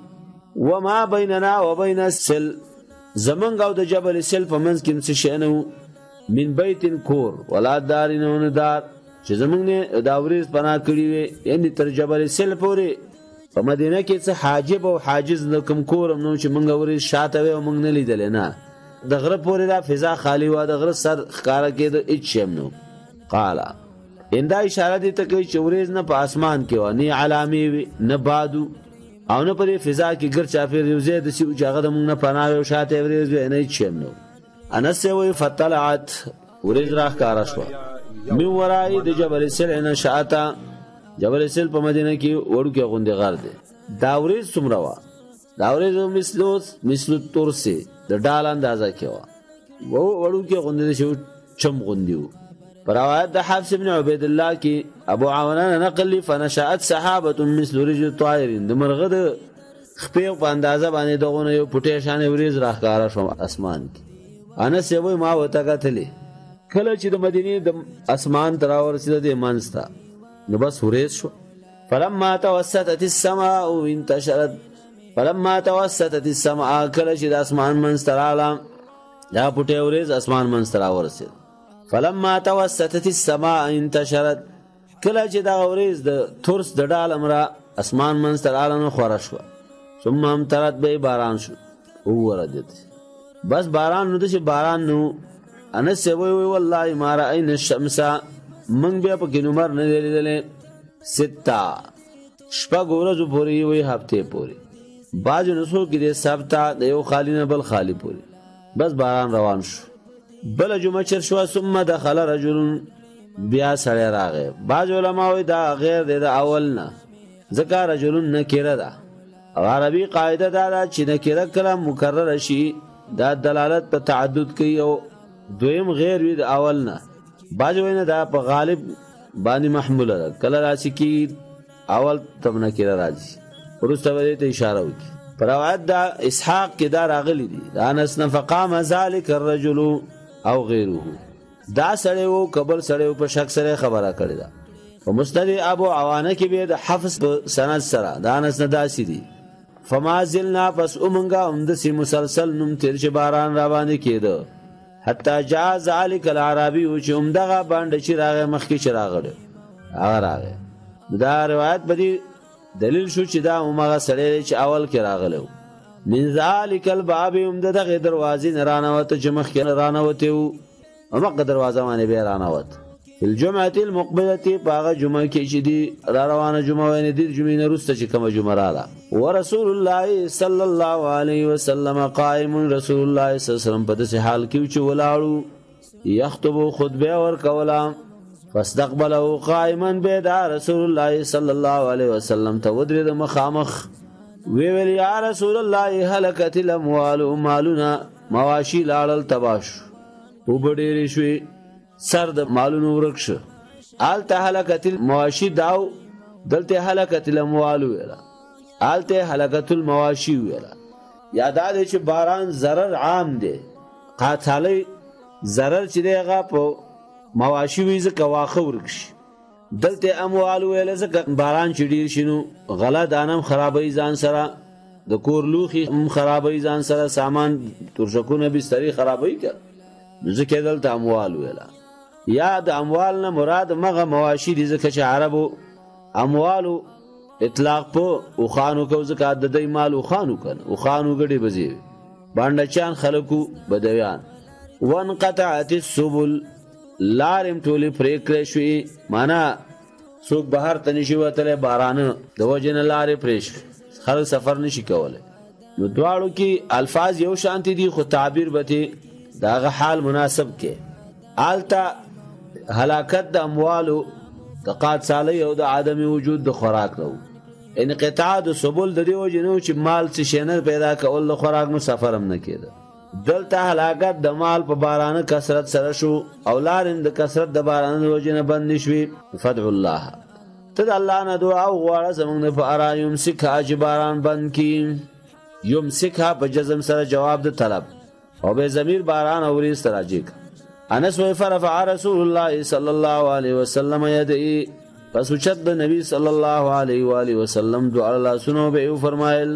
وما بيننا وبين السل زمنګ او د جبل سل په منځ کې څه شي نه من بیت کور ولا دارینون دار چې زمنګ نه دا ورېز پناه کړی وي یعنی تر جبل سل پورې په مدینه کې څه حاجب او حاجز نه کوم کورم نو چې مونږ ورېز شاته وي او مونږ نه لیدل نه د غره پورې دا فضا خالی و د غره سر ښکارا کېد هیڅ شم نو قال اندا اشاره دي ته کوي چې ورېز نه په اسمان کې و نه علامې نه بادو او نه پرې فضا کې ګر چافیر یو زید سی او جګه د مونږ نه پناه او شاته ورېز نه هیڅ شم نو انس وی فطلعت ورېز راخ کارا شو می ورای د جبل سل ان شاتا جبل سل په مدینه کې وړو کې غوندې غار دی دا ورېز څومره وا دا ورېز مثلوس مثلو تورسي د ډال اندازه کې وا وو وړو کې غوندې شو چم غوندیو پر روایت د حفص ابن عبید الله کې ابو عوانه نقل لی فنشات صحابه مثل رجل طائر د مرغه د خپې په اندازه باندې دغه یو پټه شان ورېز راخاره شو اسمان کې انس وی ما وته کتلې کله چې د مدینه د اسمان تراور سید د مانستا نو بس ورېز شو فلما توسطت السماء انتشرت فلما توسطت السماء کله چې د اسمان منستراله دا پټه ورېز اسمان منستراور سید فلما توسطت السماء انتشرت کله چې دا ورېز د تورس د ډال امرا اسمان منستراله نو خورش شو ثم امطرت به باران شو او وردت بس باران نو د باران نو انس وی وی والله ما راينا الشمس من بیا په ګنومر نه لیدلې ستا شپه ګورځو پوری وی هفته پوری باج نسو کې د سبتا د یو خالی نه بل خالی پوری بس باران روان شو بل جمعه چر شو ثم دخل رجل بیا سره راغی باج علماء وی دا غیر د اول نه ذکر رجل نکره ده عربي قاعده دا چې نکره کلام مکرر شي دا دلالت په تعدد کوي او دویم غیر وی د اول نه باج وینه دا په غالب باندې محموله ده کله راشي کی اول تم نکره راځي ورسته ته اشاره وکي پر روایت دا اسحاق کې دا راغلی دي انس فقام ذلك الرجل او غیره دا سړی وو قبل سړی په شک سره خبره کړی دا په مستند ابو عوانه کې به د حفص سند سره دا انس نه داسي دي فما زلنا پس اومنګا اومد سي مسلسل نوم تیر چې باران را باندې کېده حتی جاء ذلك العربي چې اومدغه باندې چې راغی مخکې چې راغله هغه راغی دا روایت بدی دلیل شو چې دا اومغه سړی چې اول کې راغله من ذلك الباب اومدغه دروازې نه رانوته چې مخکې رانوته او هغه دروازه باندې به رانوته الجمعه المقبله باغه جمعه کې چې دی را روانه جمعه ونه دي جمعه نه روسته چې کومه جمعه رااله ورسول الله صلی الله علیه وسلم قائم رسول الله صلی الله علیه وسلم په داسې حال کې چې ولاړو یخطب خطبه ور کولا فاستقبله قائما بيد رسول الله صلی الله علیه وسلم ته ودرې مخامخ وی ویل یا رسول الله هلكت الاموال مالنا مواشی لاړل تباش وبډېری شوي سر د مالونو ورکش آل ته هلكت المواشی داو دلته هلكت الاموال ویلا آلته هلكت المواشی ویلا یاد ده چې باران zarar عام دی قاتالی zarar چې دیغه په مواشی ویزه کواخه ورکش دلته اموال ویل زکه باران چې ډیر شنو غلا دانم خرابې ځان سره د کور لوخي خرابې ځان سره سامان ترشکونه بستری خرابې کړ ځکه دلته اموال ویلا یا د اموال نه مراد مغه مواشی دي ځکه چې عربو اموالو اطلاق په او خانو کو زکات د دې مال او خانو کنه او خانو غړي بزي باندې چان خلکو بدویان وانقطعت السبل لارم ټولی پریکړې شوې معنا څوک بهر تنشي وتله باران د وجن لارې پریش خلک سفر نشي کولای نو دواړو کې الفاظ یو شانتي دي خو تعبیر به داغه حال مناسب کې آلتا هلاکت د اموالو د قات سالی او د عدم وجود د خوراک نو انقطاع د سبل د دیو جنو چې مال څه شنه پیدا کول د خوراک نو سفر هم نه کېده دلته هلاکت د مال په بارانه کثرت سره شو او لارند د کثرت د بارانه وجنه بند شوي فدع الله تد الله نه دعا او غواړه زمونږ په ارا یمسک اجباران بند کی یمسک په جزم سره جواب د طلب او به ضمیر باران اوري استراجیک انس وی فرفع رسول الله صلی الله علیه وسلم یدئی، پس اوچت د نبی صلی الله علیه و آله وسلم دعا الله سنو به فرمایل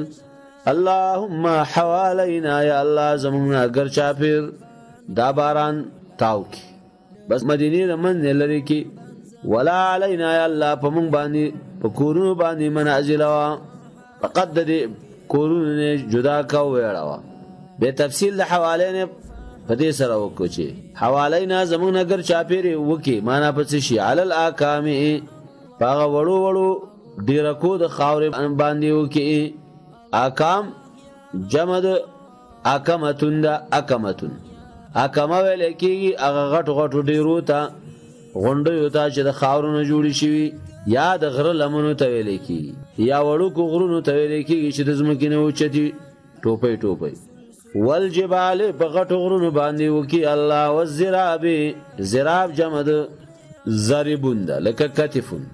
اللهم حوالینا یا الله زمونږ اگر چاپیر دا باران تاو کی، بس مدینه من لری کی، ولا علینا یا الله پمون باندې په کورونو باندې منازل وا، فقط د کورونو نه جدا کا ویړه به تفصیل د حوالین په دې سره وکړو چې حوالینا زمونږ اگر چاپیر وکي معنا پس شي علل احکام هغه وړو وړو ډیرکو د خاور باندې وکي، احکام جمع د احکامتون د احکامتون احکام ویل کېږي هغه غټ غټ ډیرو ته غونډیو ته چې د خاورونو جوړی شوي، یا د غره لمنو ته ویل کېږي، یا وړو کو غرونو ته ویل کېږي چې د ځمکې نه اوچتي ټوپۍ ټوپۍ. والجبال په غټو غرونو باندې وکي الله، والزراب زراب جمع د ضربون ده لکه کتفون،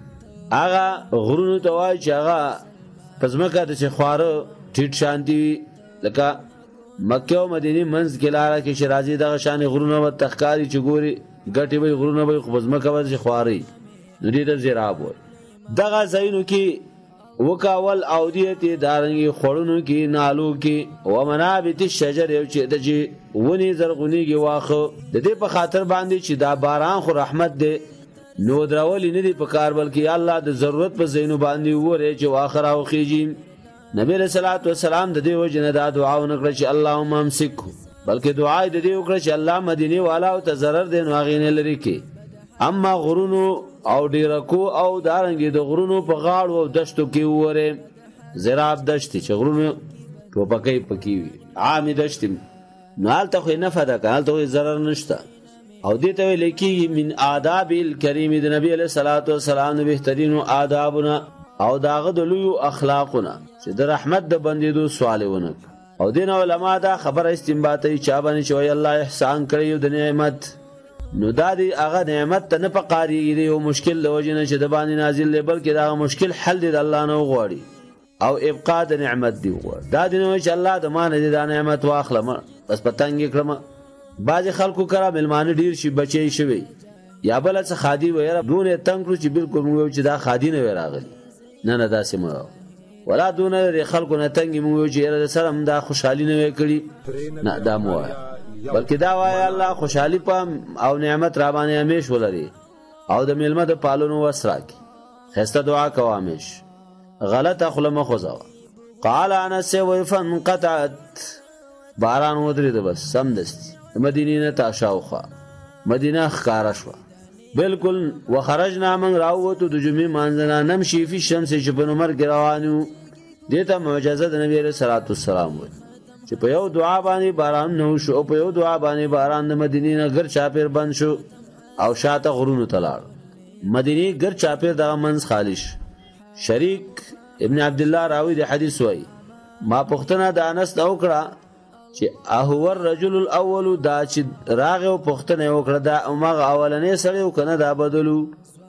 هغه غرونو ته وایي چې هغه په ځمکه د چې خواره ټیټ شانتي لکه مکه او مدینه منځ کې لاره کې چې راځي دغه شان غرونه و تخکاری چې ګوري ګټي به غرونه به خو په ځمکه به چې خواري نو دې ته زراب وایي. دغه ځایونو کې وکاول اودیتی دارنګي خورونو کې نالو کې و منابت الشجر یو چې د چې ونی زرغونیږي واخه د دې په خاطر باندې چې دا باران خو رحمت دی، نو دراولی نه دی په کار بلکې الله د ضرورت په زینو باندې وره چې واخر او خيجي. نبی رسول الله والسلام د دې وجنه دا دعا ونکړه چې اللهم امسکه، بلکې دعا دې دې وکړه چې الله مدینه والا او ته ضرر دین واغینه لري کې. اما غرونو او ډیرکو او دارنګي د غرونو په غاړو او دشتو کې وره زراب دشتي چې غرونو ټوپکې پکې وي عام دشتي نال ته خو نه فدا کال ته ضرر نشته. او دې ته لیکي من آداب الکریم د نبی علیہ الصلوۃ والسلام بهترینو آدابنا او داغه د لوی اخلاقنا چې د رحمت د بندیدو سوالونه. او دین علماء دا خبر استنباطي چا باندې چې الله احسان کړی د نعمت، نو دا دی هغه نعمت ته نه پقاریږي او مشکل لوجنه چې د باندې نازل دی، بلکې دا مشکل حل دی د الله نه غواړي او ابقاء د نعمت دی غواړي. دا دی نو چې الله د مان دې د نعمت واخلم بس پتنګ کړم. بعض خلکو کرا ملمان ډیر شي بچي شوی یا بل څه خادي ويره دونه تنگ کړو چې بالکل موږ چې دا خادي نه وراغلی نه نه داسې مو ولا دونه خلکو نه تنگ موږ چې د سره دا خوشحالي نه وکړي نه دا مو بلکې دا وای الله خوشحالي پام او نعمت را باندې همیش ولري او د ملمه د پالونو وسرا کی خسته دعا کوامش غلط اخله مخوزا. قال انس وفن قطعت باران ودرید بس سم دستی مدینه نه تاشاوخه مدینه خکارا شو بالکل. وخرجنا من راوتو د جمعې مانځنا نمشي فی الشمس چې په نمر روانو دته معجزه د نبی رسول الله والسلام وي چې په یو دعا باندې باران نو شو، په یو دعا باندې باران د مدینې نه ګر چاپیر بند شو او شاته غرونو تلاړ. مدینه ګر چاپیر د منځ خالص. شریک ابن عبد الله راوی د حدیث وای ما پختنه د انس نو کړه چې اهو الرجل الاول دا چې راغه پختنه وکړه دا امغه اولنې سره وکنه دا بدلو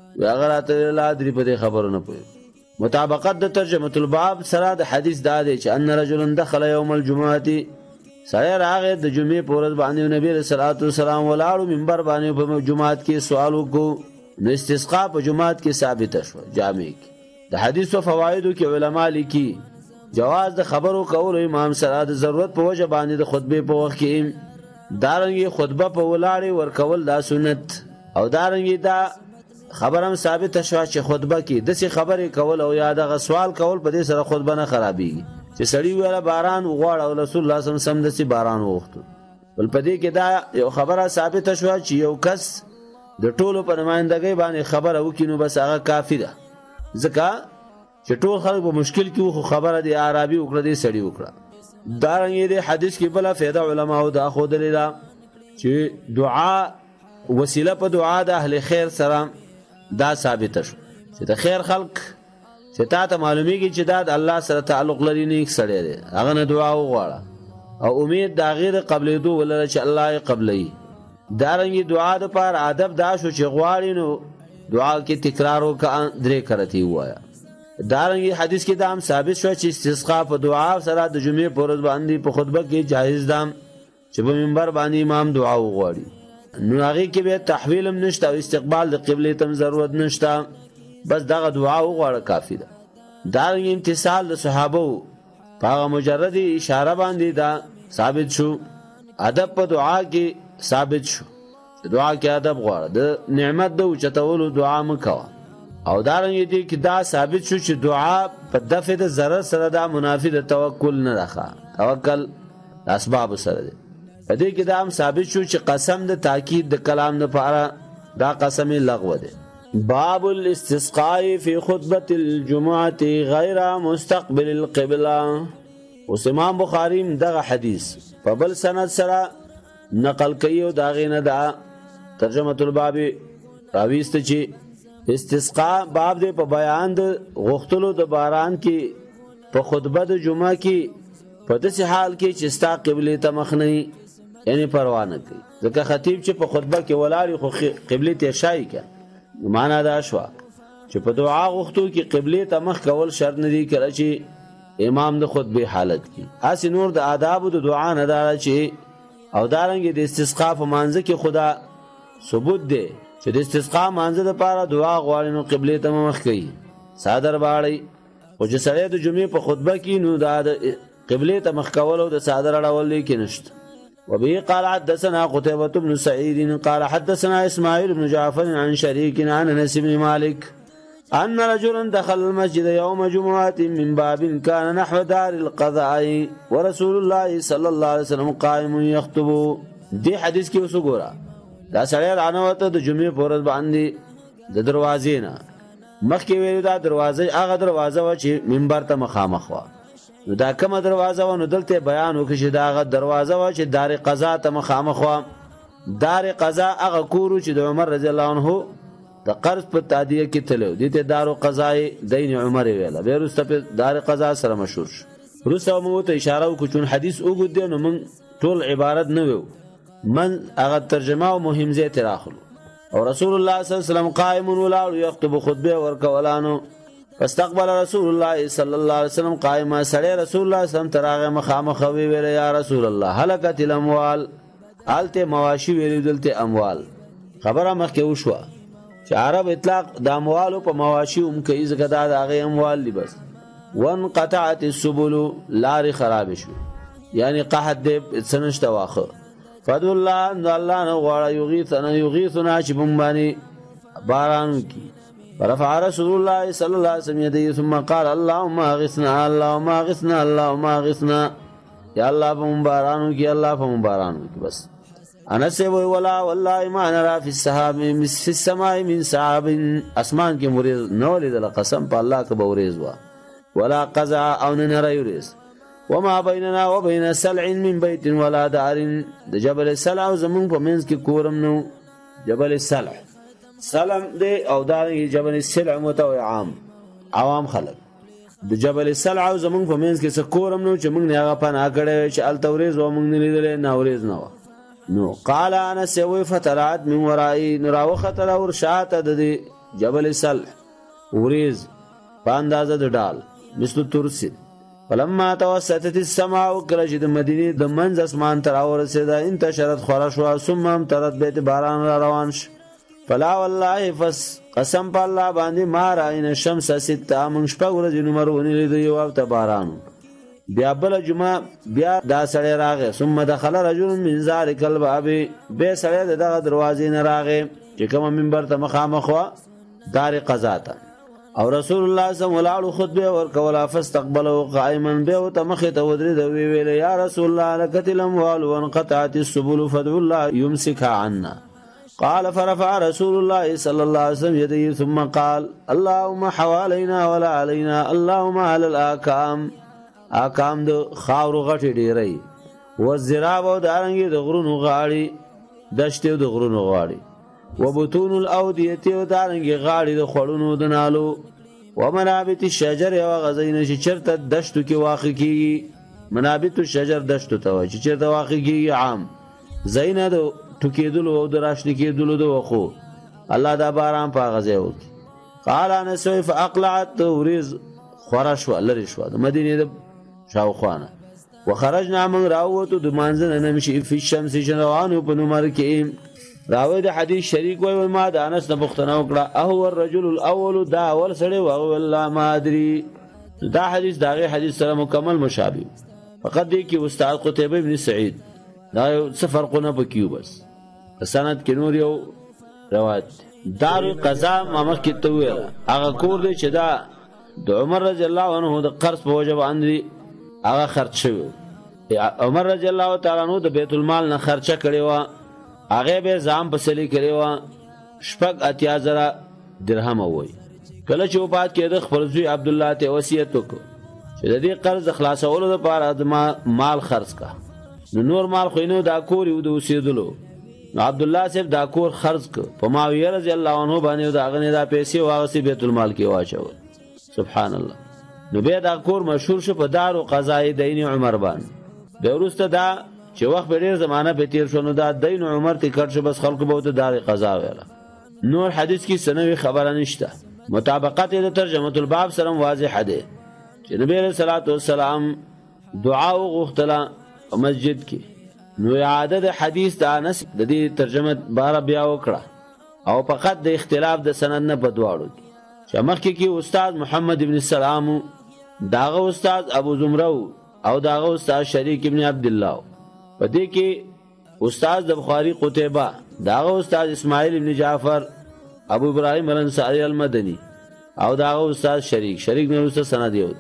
هغه لا درې په خبرونه پوي. مطابقت د ترجمه الباب سره د حدیث دا دی چې ان رجل دخل يوم الجمعه سره راغه د جمعې په ورځ باندې نبی رسول الله والسلام ولاړو منبر باندې په جمعات کې سوال وکړو. نو استسقاء په جمعات کې ثابت شو جامع کې. د حدیث او فوایدو کې علما لیکي جواز د خبرو کول امام سره د ضرورت په وجه باندې د خطبه په وخت کې دارنګي خطبه په ولاړې ور کول دا سنت او دارنګي دا خبرم ثابت شوه چې خطبه کې د څه خبرې کول او یا د سوال کول په دې سره خطبه نه خرابېږي چې سړی ویله باران وغواړ او رسول الله صلی الله علیه وسلم د سي باران وغوښتو. بل په دې کې دا یو خبره ثابت شوه چې یو کس د ټولو په نمائندګۍ باندې خبره وکینو بس هغه کافی ده، ځکه چې ټول خلک په مشکل کې خو خبره دی عربي وکړه دی سړی وکړه. دارنګه دې حدیث کې بل فائدہ علماء دا خو دلیل چې دعا وسیله په دعا د اهل خیر سره دا ثابت شو چې د خیر خلق چې تا ته معلومیږي چې دا د الله سره تعلق لري نه سړی دی هغه نه دعا وغواړه او امید دا غیر قبلې دو ولر چې الله یې قبلې. دارنګه دعا د پر ادب دا شو چې غواړي نو دعا کې تکرار وکړه درې کرتی وایا. دارنګه حدیث کې دا هم ثابت شو چې استسقاء په دعا سره د جمعې پر ورځ باندې په خطبه کې جایز ده چې په منبر باندې امام دعا وغواړي. نو هغه کې به تحویل هم نشته او استقبال د قبله تم ضرورت نشته، بس دغه دعا وغواړه کافی ده. دا امتصال د صحابه په مجرد اشاره باندې دا ثابت شو. ادب په دعا کې ثابت شو، دعا کې ادب غواړه، د نعمت د اوچتولو دعا مکوه. او دا رنګ دي کې دا ثابت شو چې دعا په دفع د ضرر سره دا منافی د توکل نه راخه، توکل اسباب سره دی. په دې کې دا هم ثابت شو چې قسم د تاکید د کلام لپاره دا قسم لغو دی. باب الاستسقاء في خطبة الجمعة غير مستقبل القبلة. اوس امام بخاری دغه حدیث په بل سند سره نقل کوي او دا غینه دا ترجمه الباب راويست چې استسقاء باب دې په بیان د غختلو د باران کې په خطبه د جمعه کې په داسې حال کې چې ستا قبله ته مخ نه یعنی پروا نه کوي، ځکه خطیب چې په خطبه کې ولاړ خو قبله ته شای کوي. معنا دا شو چې په دعا غوښتو کې قبله ته مخ کول شرط نه دی کړی چې امام د خطبه حالت کې اسی نور د آداب د دعا نه دا چې او دارنګ د استسقاء په مانځ کې خدا ثبوت دی چې د استسقاء مانځ لپاره دعا غواړي نو قبله ته مخ کوي صادر باړي. او چې سړی د جمعې په خطبه کې نو د قبله ته مخ کول او د صادر اړول کې نشته. وبه قال حدثنا قتيبة بن سعيد قال حدثنا إسماعيل بن جعفر عن شريك عن أنس بن مالك أن رجلا دخل المسجد يوم جمعة من باب كان نحو دار القضاء ورسول الله صلى الله عليه وسلم قائم يخطب. دي حدیث کې اوسو ګورا دا سړی رانوته د جمعې په ورځ باندې د دروازې نه مخکې ویل دا دروازه هغه دروازه و چې منبر ته مخامخ و. نو دا کومه دروازه و؟ نو دلته بیان وکړي چې دا هغه دروازه و چې دار قضا ته مخامخ و. دار قضا هغه کورو چې د عمر رضی الله عنه د قرض په تادیه کې تلو دي ته دار قضای دین عمر ویله به رسته په دار قضا سره مشهور شو. رسو مو ته اشاره وکړو چې حدیث وګد نو من ټول عبارت نه وو، من هغه ترجمه او مهم زه تراخلو. او رسول الله صلی الله علیه وسلم قائم ولا يخطب خطبه ورکولانو فاستقبل رسول الله صلی الله علیه وسلم قائما. سړی رسول الله صلی الله علیه وسلم تراغه مخامخ وی ویل یا رسول الله هلكت الاموال، آلته مواشی ویل دلته اموال. خبره مخکې وشو چې عرب اطلاق د اموالو په مواشی هم کوي ځکه دا د هغه اموال دی. بس وانقطعت السبل، لارې خراب شو یعنی قحط دې سنشت واخه. فدو الله ان الله نو غواړي یغیثنا یغیثنا چې بمبانی باران کی. فرفع رسول الله صلى الله عليه وسلم يديه ثم قال اللهم اغثنا اللهم اغثنا اللهم اغثنا، یا الله بمبارانو کی الله بمبارانو کی. بس انا سے وی ولا والله ما نرى في السحاب في السماء من سحاب، اسمان کې مریض نو لیدل قسم په الله کې بوريز وا ولا قزع او نرى يريز. وما بيننا وبين سلع من بيت ولا دار، د جبل سلع زمون په منځ کې کورم نو. جبل سلع سلم دی او دا جبل سلع متوي عام عوام خلق. د جبل سلع زمون په منځ کې څه کورم نو چې موږ نه هغه پناه کړی چې التوريز و موږ نه لیدل نه اوريز نه. نو قال انا سوي فترات من ورائي نراو خطر اور شات د جبل سلع وريز په اندازه د ډال مثل ترسي. فلما توسطت السماء كرج د مدینه د منځ اسمان تر اورسیدا انتشرت خورش وا ثم امطرت بیت باران را روان ش. فلا والله فس قسم په الله باندې ما راین الشمس سته من شپه ورځې نمرونه لید یو او باران. بیا بل جمعه بیا دا سړی راغی ثم دخل رجل من ذلك الباب، به سړی دغه دروازې نه راغی چې کوم منبر ته مخامخ وا دار قضا ته. او رسول الله صلی الله علیه وسلم خطبه ورکولا فاستقبله قائما به تمخه تودرید وی ویل یا رسول الله لقد الاموال وانقطعت السبل فدعوا الله يمسكها عنا. قال فرفع رسول الله صلى الله عليه وسلم يديه ثم قال اللهم حوالينا ولا علينا اللهم على الاكام. اکام د خاورو غټي ډیرې و زراب او دارنګي د غرونو غاړي دشته د غرونو غاړي و بطون الاوديه او دارنګي غاړي د خړونو د نالو و منابت الشجر او غزين چې چرته دشتو کې واقع کیږي. منابت الشجر دشتو ته چې چرته واقع کیږي عام زینه د ټکیدلو او د راشن کېدلو د وخو الله دا باران په غزه وکي. قال انا سوف اقلعت وريز خرش ولری شو د مدینه د شاوخانه وخرجنا من راوتو د مانزنه نمشي په شمس شنوانو په نمر کې راوی د حدیث شریک وای ما د انس نه پوښتنه وکړه او الرجل الاول دا اول سړی و والله ما ادري دا حدیث داغه حدیث سره مکمل مشابه فقط دی کې استاد قتيبه ابن سعید دا څه فرقونه پکيو بس سند کې نور یو روایت دار قضا مامخ کې ته ویل هغه کور دی چې دا د عمر رضی الله عنه د قرض په وجه باندې هغه خرج شوی عمر رضی الله تعالی عنہ د بیت المال نه خرچه کړی و هغه به ځام پسلی کړی و شپږ اتیا زره درهم وای کله چې وفات کېد خپل زوی عبد الله ته وصیت وکړ چې د دې قرض خلاصولو لپاره د مال خرج کا نو نور مال خو نو دا کور یو د وسیدلو نو عبد الله صاحب دا کور خرج ک په معاویه رضی الله عنه باندې دا غنه دا پیسې واغسي بیت المال کې واچول سبحان الله نو به دا کور مشهور شو په دار او قضای دین عمر باندې به ورسته دا چې وخت به ډیر زمانہ په تیر شو نو دا دین عمر ته کړ شو بس خلکو به ته دار قضا ویله نور حدیث کې سنوي خبره نشته مطابقت د ترجمه الباب سره واضح ده چې نبی رسول الله والسلام دعا وغوښتله مسجد کې نو اعاده د حدیث د انس د دې ترجمه بار بیا وکړه او فقط د اختلاف د سند نه بدواړو چې مخکې کې استاد محمد ابن السلام داغه استاد ابو زمره او داغه استاد شریک ابن عبد الله په دې کې استاد د بخاری قتيبه داغه استاد اسماعیل ابن جعفر ابو ابراهيم الانصاري المدني او داغه استاد شریک شریک نه استاد سند یو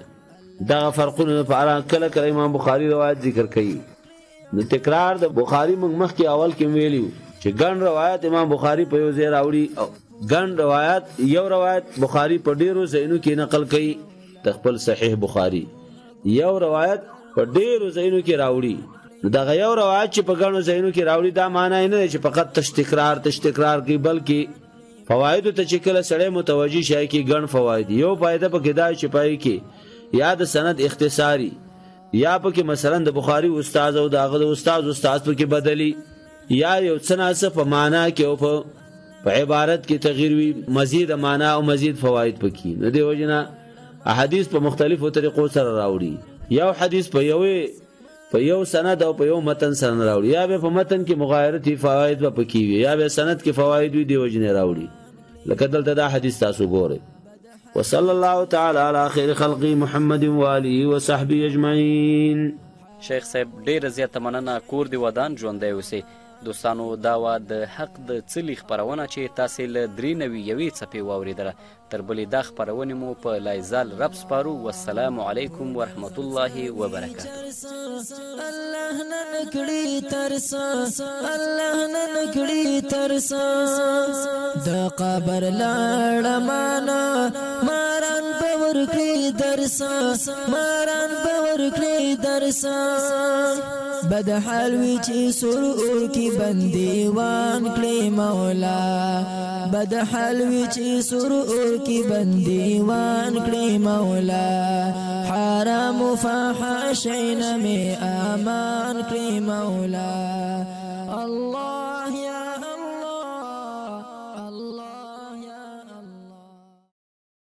دا فرقونه په کله کله امام بخاری روایت ذکر کوي نو تکرار د بخاری مخ کې اول کې ویلیو چې ګڼ روایت امام بخاری په یو ځای راوړي ګڼ روایت یو روایت بخاری په ډیرو ځایونو کې نقل کوي د خپل صحیح بخاری یو روایت په ډیرو ځایونو کې راوړي دا یو روایت چې په ګڼو ځایونو کې راوړي دا معنی نه چې فقط تش تکرار تش تکرار کوي بلکې فواید ته چې کله سړی متوجي شي کې ګڼ فواید یو فائدہ په کې دا چې پای کې یا د سند اختصاری یا پکې مثلا د بخاری استاد او داغه د استاد استاد پکې بدلی یا یو څنګه په معنا کې او په عبارت کې تغییر وي مزید معنا او مزید فواید پکې نو دی وجنه احادیث په مختلفو طریقو سره راوړي یو حدیث په یو په یو سند او په یو متن سره راوړي یا به په متن کې مغایرتي فواید پکې وي یا به سند کې فواید وي دی وجنه راوړي لکه دلته دا حدیث تاسو ګورئ وصلى الله تعالى على خير خلق محمد وآله وصحبه اجمعين. شیخ صاحب ډیر زیاته مننه کور دی ودان ژوندی اوسئ دوستانو دا وا د حق د څلي خپرونه چې تاسې له درې نوي یوې څپې واورېدله تر بلې دا خپرونې مو په لایزال رب سپارو والسلام علیکم ورحمت الله وبرکاته. الله نن کړي ترسا الله نن کړي ترسا د قبر لاړه معنا ماران باور کړي درسا ماران باور کړي درسا بد حال وی چې سرور کی بندیوان کړي مولا بد حال وی چې سرور کی بندیوان کړي مولا حرام فحاشین می امان کړي مولا الله